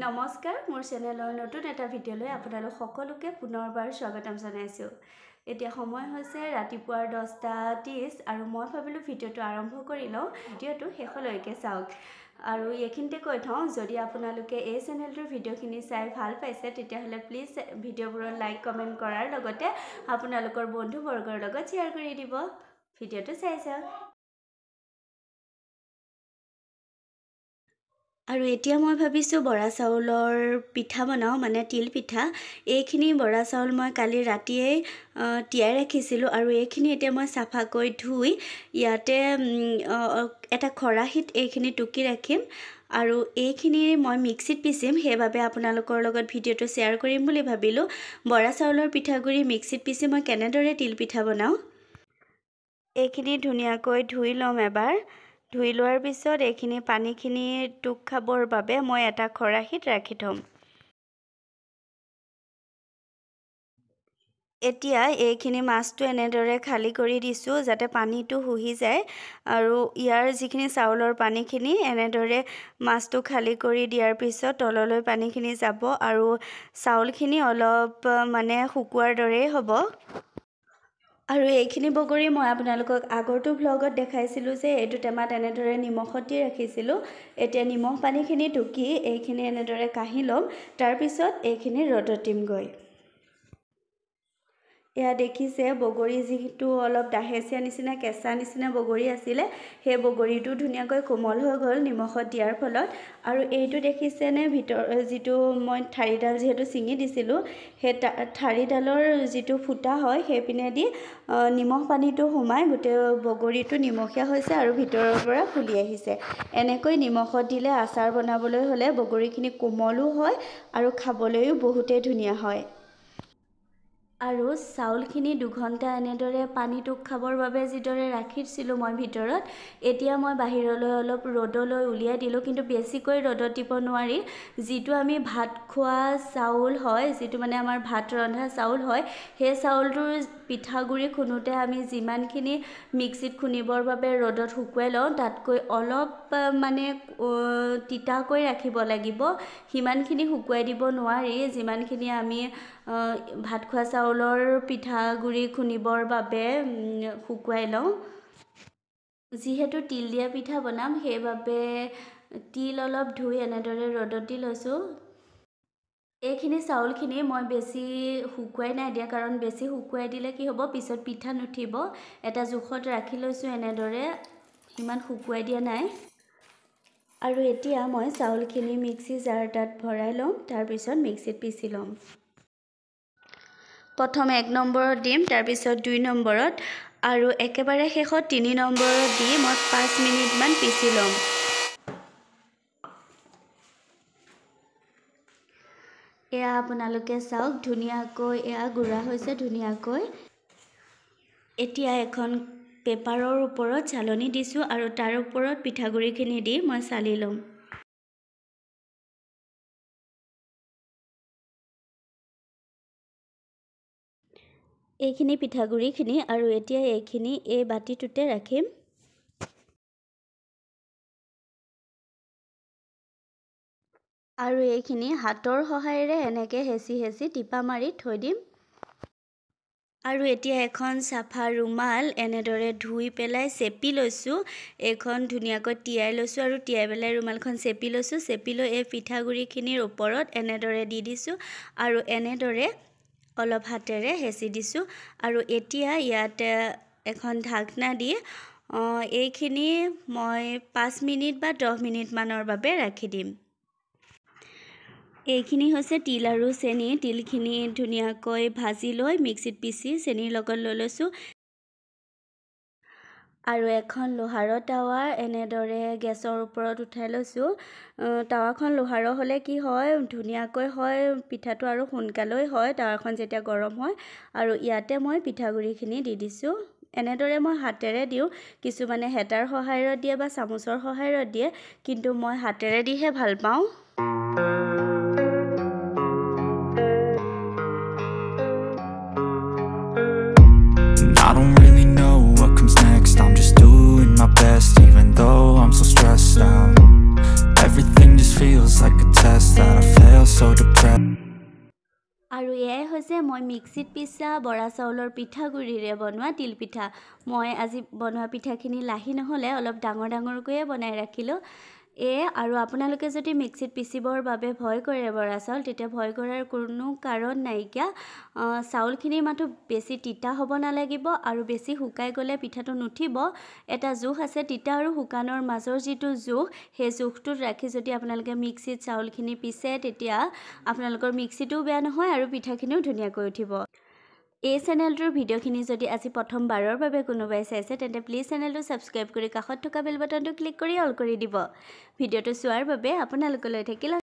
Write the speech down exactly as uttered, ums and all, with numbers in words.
নমস্কাৰ মোৰ চেনেলৰ নতুন এটা ভিডিঅ'লৈ আপোনালোক সকলোকে পুনৰবাৰ স্বাগতম জনাইছো। এতিয়া সময় হৈছে ৰাতিপুৱাৰ দহটা ত্ৰিশ আৰু মই ভাবিলো ভিডিঅ'টো আৰম্ভ কৰি লওঁ। ভিডিঅ'টো শেষলৈকে চাওক আৰু এইখিনিতে কৈ থওঁ যদি আপোনালোকে এই চেনেলটোৰ ভিডিঅ'খিনি চাই ভাল পাইছে তেতিয়াহ'লে প্লিজ ভিডিঅ'বোৰত লাইক কমেণ্ট কৰাৰ লগতে আপোনালোকৰ বন্ধুবৰ্গৰ লগত শ্বেয়াৰ কৰি দিব। ভিডিঅ'টো চাই চাওক। আৰু এতিয়া মই ভাবিছো বৰা চাউলৰ পিঠা বনাও মানে তিল পিঠা। এইখিনি বৰা চাউল মই কালি ৰাতিয়ে তিয়াই ৰাখিছিলো আৰু এইখিনি এতিয়া মই সাফাকৈ ধুই ইয়াতে এটা খৰাহিত এইখিনি টুকি ৰাখিম আৰু এইখিনি মই মিক্সিত পিচিম। সেইভাবে আপোনালোকৰ লগত ভিডিঅ'টো শ্বেয়াৰ কৰিম বুলি ভাবিলো। বৰা চাউলৰ পিঠাগুৰি মিক্সিত পিচি মই কেনেদৰে তিল পিঠা বনাও এইখিনি ধুনীয়াকৈ ধুই লম। এবাৰ ধুই লোৱাৰ পিছত এইখিনি পানীখিনি টুক খাবৰ বাবে মই এটা খৰাহিত ৰাখি থম। এতিয়া এইখিনি মাছটো এনেদৰে খালি কৰি দিছো যাতে পানীটো শুহি যায় আৰু ইয়াৰ যিখিনি চাউলৰ পানীখিনি এনেদৰে মাছটো খালি কৰি দিয়াৰ পিছত তললৈ পানীখিনি যাব আৰু চাউলখিনি অলপ মানে শুকুৱাৰ দৰেই হ'ব। আৰু এইখিনি বগৰী মই আপোনালোকক আগৰটো ভ্লগত দেখাইছিলো যে এইটো টেমাত এনেদৰে নিমখত দি ৰাখিছিলো। এতিয়া নিমখ পানীখিনি টুকি এইখিনি এনেদৰে কাঢ়ি ল'ম। তাৰ পিছত এইখিনি ৰ'দত দিমগৈ। এয়া দেখিছে বগৰী যিটো অলপ দাহেচিয়া নিচিনা কেঁচা নিচিনা বগৰী আছিলে সেই বগৰীটো ধুনীয়াকৈ কোমল হৈ গ'ল নিমখত দিয়াৰ ফলত। আৰু এইটো দেখিছেনে ভিতৰ যিটো মই ঠাৰিডাল যিহেতু ছিঙি দিছিলোঁ সেই ঠাৰিডালৰ যিটো ফুটা হয় সেইপিনেদি নিমখ পানীটো সোমাই গোটেই বগৰীটো নিমখীয়া হৈছে আৰু ভিতৰৰ পৰা ফুলি আহিছে। এনেকৈ নিমখত দিলে আচাৰ বনাবলৈ হ'লে বগৰীখিনি কোমলো হয় আৰু খাবলৈও বহুতেই ধুনীয়া হয়। আৰু চাউলখিনি দুঘণ্টা এনেদৰে পানী টুক খাবৰ বাবে যিদৰে ৰাখিছিলোঁ মই ভিতৰত এতিয়া মই বাহিৰলৈ অলপ ৰ'দলৈ উলিয়াই দিলোঁ। কিন্তু বেছিকৈ ৰ'দত দিব নোৱাৰি। যিটো আমি ভাত খোৱা চাউল হয় যিটো মানে আমাৰ ভাত ৰন্ধা চাউল হয় সেই চাউলটোৰ পিঠাগুৰি খুন্দোতে আমি যিমানখিনি মিক্সিত খুন্দিবৰ বাবে ৰ'দত শুকুৱাই লওঁ তাতকৈ অলপ মানে তিতাকৈ ৰাখিব লাগিব। সিমানখিনি শুকুৱাই দিব নোৱাৰি যিমানখিনি আমি ভাত খোৱা চাউলৰ পিঠাগুৰি খুন্দিবৰ বাবে শুকুৱাই লওঁ। যিহেতু তিল দিয়া পিঠা বনাম সেইবাবে তিল অলপ ধুই এনেদৰে ৰ'দত দি লৈছোঁ। এইখিনি চাউলখিনি মই বেছি শুকুৱাই নাই দিয়া কাৰণ বেছি শুকুৱাই দিলে কি হ'ব পিছত পিঠা নুঠিব। এটা জোখত ৰাখি লৈছোঁ এনেদৰে ইমান শুকুৱাই দিয়া নাই। আৰু এতিয়া মই চাউলখিনি মিক্সি জাৰ এটাত ভৰাই ল'ম। তাৰপিছত মিক্সিত পিচি ল'ম। প্ৰথম এক নম্বৰত দিম তাৰপিছত দুই নম্বৰত আৰু একেবাৰে শেষত তিনি নম্বৰত দি মই পাঁচ মিনিটমান পিচি ল'ম। এয়া আপোনালোকে চাওক ধুনীয়াকৈ এয়া গুড়া হৈছে ধুনীয়াকৈ। এতিয়া এখন পেপাৰৰ ওপৰত চালনি দিছোঁ আৰু তাৰ ওপৰত পিঠাগুড়িখিনি দি মই চালি ল'ম। এইখিনি পিঠাগুড়িখিনি আৰু এতিয়া এইখিনি এই বাতিটোতে ৰাখিম। আৰু এইখিনি হাতৰ সহায়েৰে এনেকৈ হেঁচি হেঁচি টিপা মাৰি থৈ দিম। আৰু এতিয়া এখন চাফা ৰুমাল এনেদৰে ধুই পেলাই চেপি লৈছোঁ। এইখন ধুনীয়াকৈ তিয়াই লৈছোঁ আৰু তিয়াই পেলাই ৰুমালখন চেপি লৈছোঁ। চেপি লৈ এই পিঠাগুড়িখিনিৰ ওপৰত এনেদৰে দি দিছোঁ আৰু এনেদৰে অলপ হাতেৰে হেঁচি দিছোঁ। আৰু এতিয়া ইয়াতে এখন ঢাকনা দি এইখিনি মই পাঁচ মিনিট বা দহ মিনিটমানৰ বাবে ৰাখি দিম। এইখিনি হৈছে তিল আৰু চেনি। তিলখিনি ধুনীয়াকৈ ভাজি লৈ মিক্সিত পিচি চেনিৰ লগত লৈ লৈছোঁ। আৰু এখন লোহাৰৰ টাৱা এনেদৰে গেছৰ ওপৰত উঠাই লৈছোঁ। টাৱাখন লোহাৰৰ হ'লে কি হয় ধুনীয়াকৈ হয় পিঠাটো আৰু সোনকালেই হয় টাৱাখন যেতিয়া গৰম হয়। আৰু ইয়াতে মই পিঠাগুড়িখিনি দি দিছোঁ। এনেদৰে মই হাতেৰে দিওঁ। কিছুমানে হেতাৰ সহায়ত দিয়ে বা চামুচৰ সহায়ত দিয়ে কিন্তু মই হাতেৰে দিহে ভাল পাওঁ। I don't really know what comes next. I'm just doing my best even though I'm so stressed out. Everything just feels like a test that I failed. so depressed. আৰু এয়াই হৈছে মই মিক্সিত পিছা বৰা চাউলৰ পিঠাগুড়িৰে বনোৱা তিল পিঠা। মই আজি বনোৱা পিঠাখিনি লাহি নহ'লে অলপ ডাঙৰ ডাঙৰকৈয়ে বনাই ৰাখিলোঁ। এ আৰু আপোনালোকে যদি মিক্সিত পিচিবৰ বাবে ভয় কৰে বৰা চাউল, তেতিয়া ভয় কৰাৰ কোনো কাৰণ নাইকিয়া। চাউলখিনি মাথো বেছি তিতা হ'ব নালাগিব আৰু বেছি শুকাই গ'লে পিঠাটো নুঠিব। এটা জোখ আছে, তিতা আৰু শুকানৰ মাজৰ যিটো জোখ, সেই জোখটোত ৰাখি যদি আপোনালোকে মিক্সিত চাউলখিনি পিছে, তেতিয়া আপোনালোকৰ মিক্সিটোও বেয়া নহয় আৰু পিঠাখিনিও ধুনীয়াকৈ উঠিব। এই চেনেলটোৰ ভিডিঅ'খিনি যদি আজি প্ৰথমবাৰৰ বাবে কোনোবাই চাইছে, তেন্তে প্লিজ চেনেলটো ছাবস্ক্ৰাইব কৰি কাষত থকা বেল বাটনটো ক্লিক কৰি অল কৰি দিব। ভিডিঅ'টো চোৱাৰ বাবে আপোনালোকলৈ থাকিল